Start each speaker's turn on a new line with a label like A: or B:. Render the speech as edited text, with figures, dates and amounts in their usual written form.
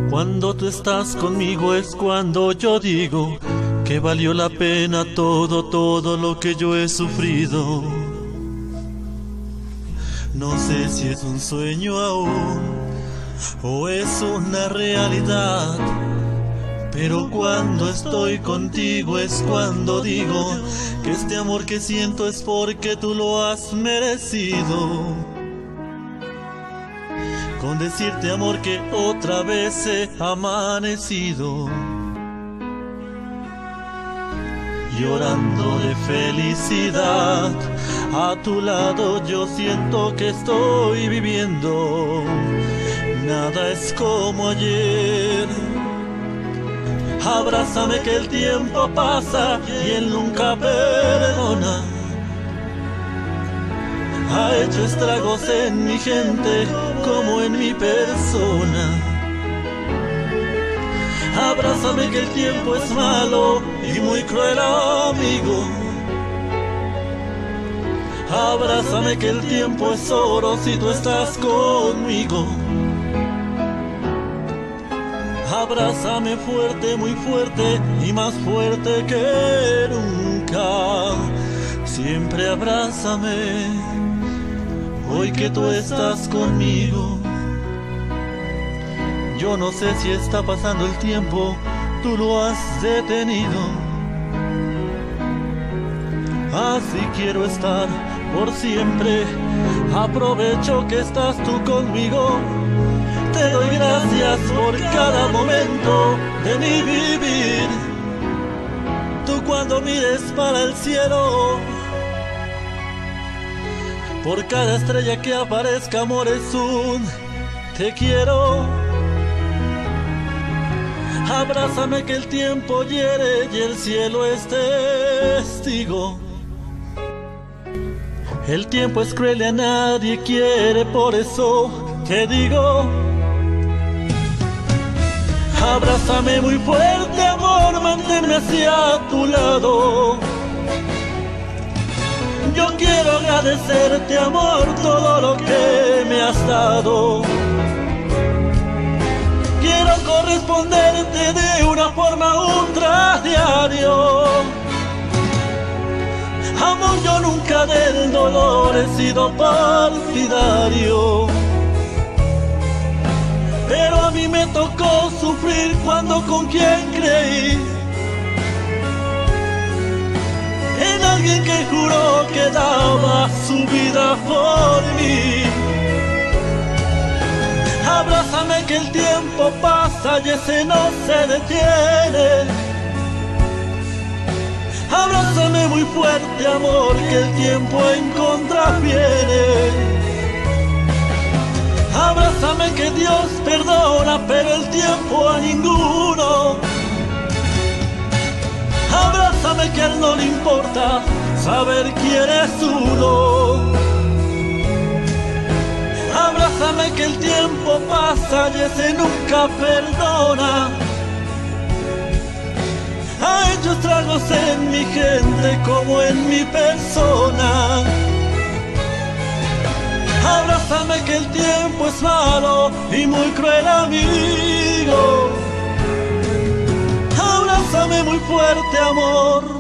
A: Cuando tú estás conmigo es cuando yo digo que valió la pena todo lo que yo he sufrido. No sé si es un sueño aún o es una realidad, pero cuando estoy contigo es cuando digo que este amor que siento es porque tú lo has merecido. Con decirte, amor, que otra vez he amanecido llorando de felicidad. A tu lado yo siento que estoy viviendo. Nada es como ayer. Abrázame que el tiempo pasa y él nunca perdona. Ha hecho estragos en mi gente como en mi persona. Abrázame que el tiempo es malo y muy cruel amigo. Abrázame que el tiempo es oro si tú estás conmigo. Abrázame fuerte, muy fuerte y más fuerte que nunca. Siempre abrázame hoy que tú estás conmigo. Yo no sé si está pasando el tiempo, tú lo has detenido. Así quiero estar por siempre. Aprovecho que estás tú conmigo. Te doy gracias por cada momento de mi vivir. Tú cuando mires para el cielo, por cada estrella que aparezca, amor, es un te quiero. Abrázame que el tiempo hiere y el cielo es testigo. El tiempo es cruel y a nadie quiere, por eso te digo. Abrázame muy fuerte, amor, manténme hacia tu lado. Yo quiero agradecerte, amor, todo lo que me has dado. Quiero corresponderte de una forma ultra diario. Amor, yo nunca del dolor he sido partidario, pero a mí me tocó sufrir cuando con quien creí en alguien que juró que daba su vida por mí. Abrázame que el tiempo pasa y ese no se detiene. Abrázame muy fuerte, amor, que el tiempo en contra viene. Abrázame que Dios perdona, pero el tiempo a ninguno. Abrázame que a él no le importa saber quién es uno. Abrázame que el tiempo pasa y ese nunca perdona. Ha hecho estragos en mi gente como en mi persona. Abrázame que el tiempo es malo y muy cruel amigo. Abrázame muy fuerte, amor.